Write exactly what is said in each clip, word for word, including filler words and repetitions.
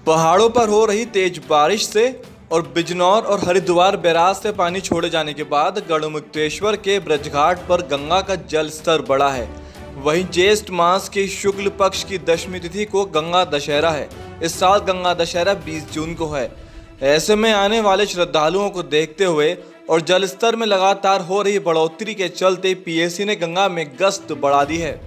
पहाड़ों पर हो रही तेज बारिश से और बिजनौर और हरिद्वार बैराज से पानी छोड़े जाने के बाद गढ़मुक्तेश्वर के ब्रजघाट पर गंगा का जल स्तर बढ़ा है। वहीं ज्येष्ठ मास के शुक्ल पक्ष की दशमी तिथि को गंगा दशहरा है। इस साल गंगा दशहरा बीस जून को है। ऐसे में आने वाले श्रद्धालुओं को देखते हुए और जल स्तर में लगातार हो रही बढ़ोतरी के चलते पीएसी ने गंगा में गश्त बढ़ा दी है।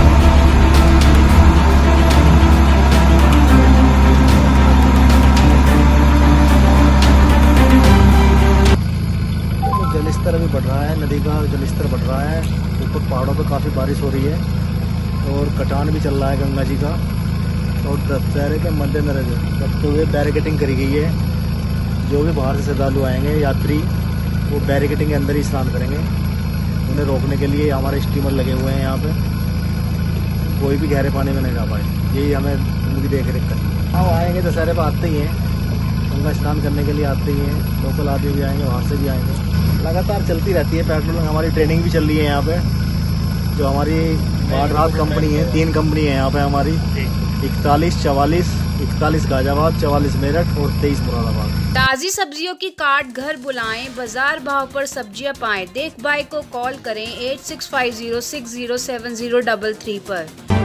जलस्तर अभी बढ़ रहा है, नदी का जलस्तर बढ़ रहा है। ऊपर पहाड़ों पे काफ़ी बारिश हो रही है और कटान भी चल रहा है गंगा जी का। और दशहरे के मद्देनजर रखते हुए बैरिकेटिंग करी गई है। जो भी बाहर से श्रद्धालु आएंगे यात्री, वो बैरिकेटिंग के अंदर ही स्नान करेंगे। उन्हें रोकने के लिए हमारे स्टीमर लगे हुए हैं यहाँ पे, कोई भी गहरे पानी में नहीं जा पाए। यही हमें उनकी देख रेख करनी। हाँ, आएंगे दशहरे पर आते ही हैं, गंगा स्नान करने के लिए आते ही हैं। लोकल आदमी भी आएंगे, बाहर से भी आएंगे। लगातार चलती रहती है पेट्रोलिंग। हमारी ट्रेनिंग भी चल रही है यहाँ पे। जो हमारी वाडरात कंपनी है, तीन कंपनी है यहाँ पे हमारी, इकतालीस चवालीस इकतालीस गाजियाबाद, चवालीस मेरठ और तेईस मुरादाबाद। ताज़ी सब्जियों की काट घर बुलाएं, बाजार भाव पर सब्जियां पाएं। देख भाई को कॉल करें eight six five zero six zero seven zero double three पर।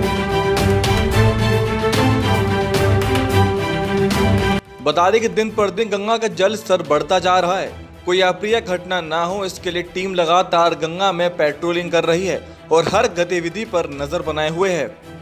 बता दें कि दिन पर दिन गंगा का जल स्तर बढ़ता जा रहा है। कोई अप्रिय घटना ना हो, इसके लिए टीम लगातार गंगा में पेट्रोलिंग कर रही है और हर गतिविधि पर नजर बनाए हुए है।